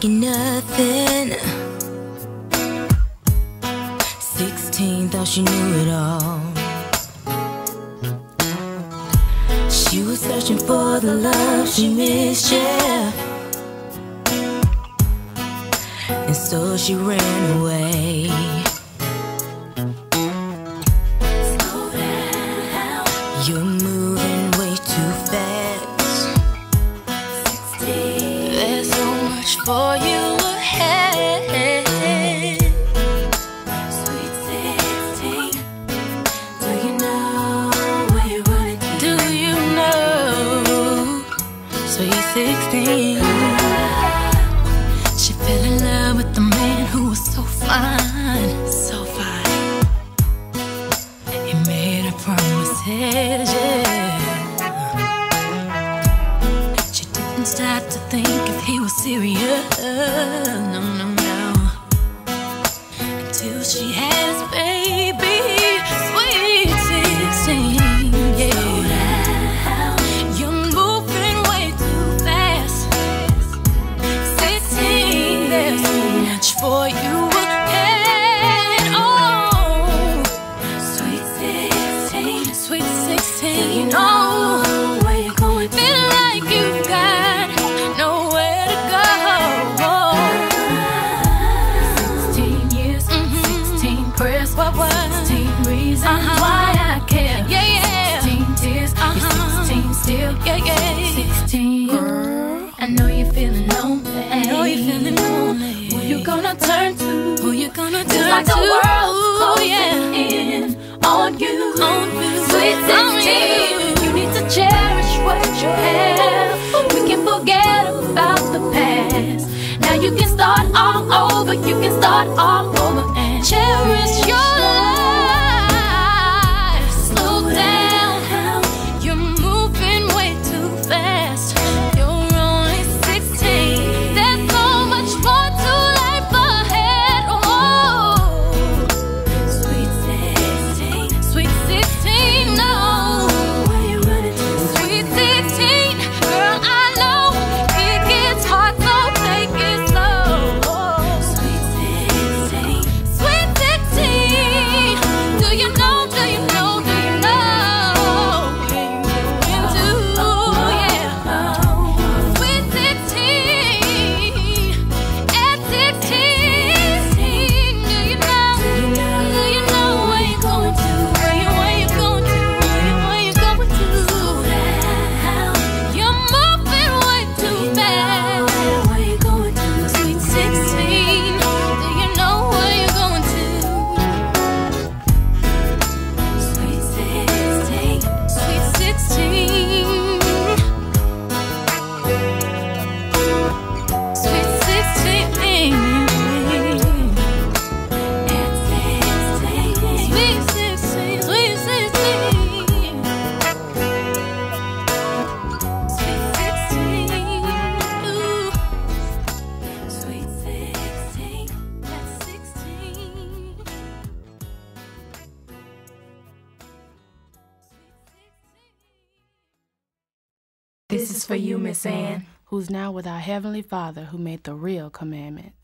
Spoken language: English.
like you're nothing. 16, thought she knew it all. She was searching for the love she missed, yeah. And so she ran away. Slow down, you're moving way too fast. 16, there's so much for you ahead. Sweet 16, do you know where you're running to? Do you know? Sweet 16, she fell in love with the man who was so fine, so fine. He made her promises, yeah. She didn't stop to think if he was serious, no, no, no. Until she had his baby, sweet 16, yeah. You're moving way too fast. 16, there's so much for you ahead. Oh, sweet 16, sweet 16, you know where you're going. Feeling like you've got nowhere to go. 16 years, 16 prayers, 16 reasons why I care. Yeah, yeah. 16 tears, 16 still. Yeah, yeah. 16, girl, I know you're feeling lonely. I know you're feeling lonely. Who you gonna turn to? Who you gonna turn to? It's like the world's closing in on you. Sweet 16, you need to cherish what you have. We can forget about the past. Now you can start all over. You can start all over and cherish your life. Slow down, you're moving way too fast. You're only 16. There's so much more to life ahead. Oh, sweet 16, sweet 16, no. Where you running to? Sweet 16, girl, I know it gets hard, so take it slow. Sweet 16, sweet 16, do you know, do you know, do you know where you're going to? Yeah. Sweet 16, at 16, do you know, do you know where you're going to? Where you going to? Where you going to? You're moving way too fast. Where you going to? Sweet 16, do you know where you're going to? Sweet 16, sweet 16, sweet 16, at 16, sweet 16, sweet 16, sweet 16, ooh. Sweet 16, at 16. This is for you, Miss Ann, who's now with our Heavenly Father who made the real commandments.